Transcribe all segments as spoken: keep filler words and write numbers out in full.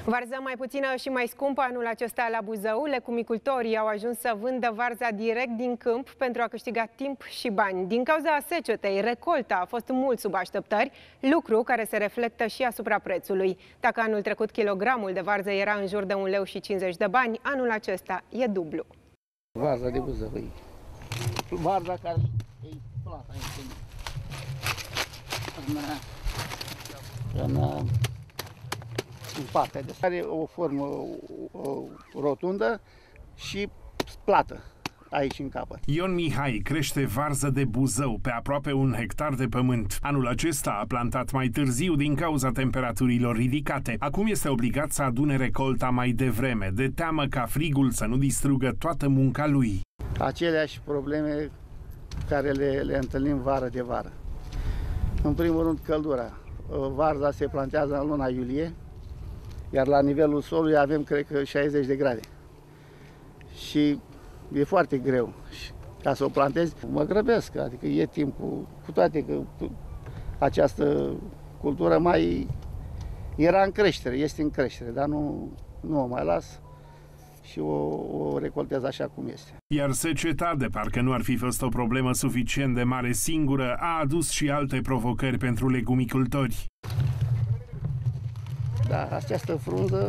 Varza mai puțină și mai scumpă anul acesta la Buzău. Lecumicultorii au ajuns să vândă varza direct din câmp pentru a câștiga timp și bani. Din cauza secetei, recolta a fost mult sub așteptări, lucru care se reflectă și asupra prețului. Dacă anul trecut kilogramul de varză era în jur de un leu și cincizeci de bani, anul acesta e dublu. Varza de Buzău, varza care e plata în, în, în, în partea de are o formă o, o, rotundă și plată aici în capăt. Ion Mihai crește varză de Buzău pe aproape un hectar de pământ. Anul acesta a plantat mai târziu din cauza temperaturilor ridicate. Acum este obligat să adune recolta mai devreme, de teamă ca frigul să nu distrugă toată munca lui. Aceleași probleme care le, le întâlnim vară de vară. În primul rând, căldura. Varza se plantează în luna iulie, iar la nivelul solului avem, cred că, șaizeci de grade. Și e foarte greu. Și ca să o plantezi, mă grăbesc, adică e timpul, cu toate că această cultură mai era în creștere, este în creștere, dar nu, nu o mai las și o, o recoltez așa cum este. Iar seceta, de parcă nu ar fi fost o problemă suficient de mare singură, a adus și alte provocări pentru legumicultori. Da, această frunză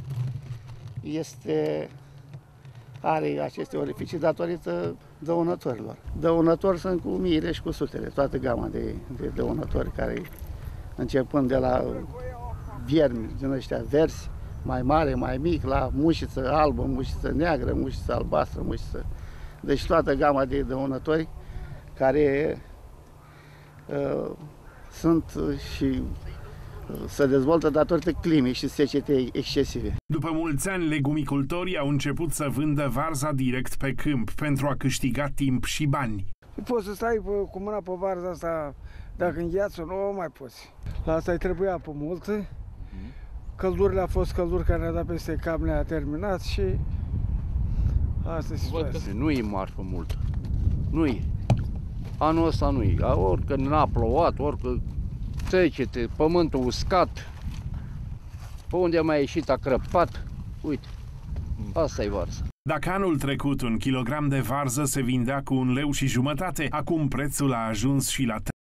este, are aceste orificii datorită dăunătorilor. Dăunători sunt cu miile și cu sutele, toată gama de, de dăunători care, începând de la viermi din ăștia verzi, mai mare, mai mic, la mușiță albă, mușiță neagră, mușiță albastră, mușiță... Deci toată gama de dăunători care uh, sunt și uh, se dezvoltă datorită climei și secetei excesive. După mulți ani, legumicultorii au început să vândă varza direct pe câmp pentru a câștiga timp și bani. Poți să stai cu mâna pe varza asta, dacă îngheață, nu o mai poți. La asta îi trebuie apă multă. Căldurile a fost călduri care ne-a dat peste cap, ne-a terminat și asta e situația. Nu e marfă multă. Nu e. Anul ăsta nu e. Orică n-a plouat, orică secete, pământul uscat, pe unde a mai ieșit a crăpat. Uite, asta e varză. Dacă anul trecut un kilogram de varză se vindea cu un leu și jumătate, acum prețul a ajuns și la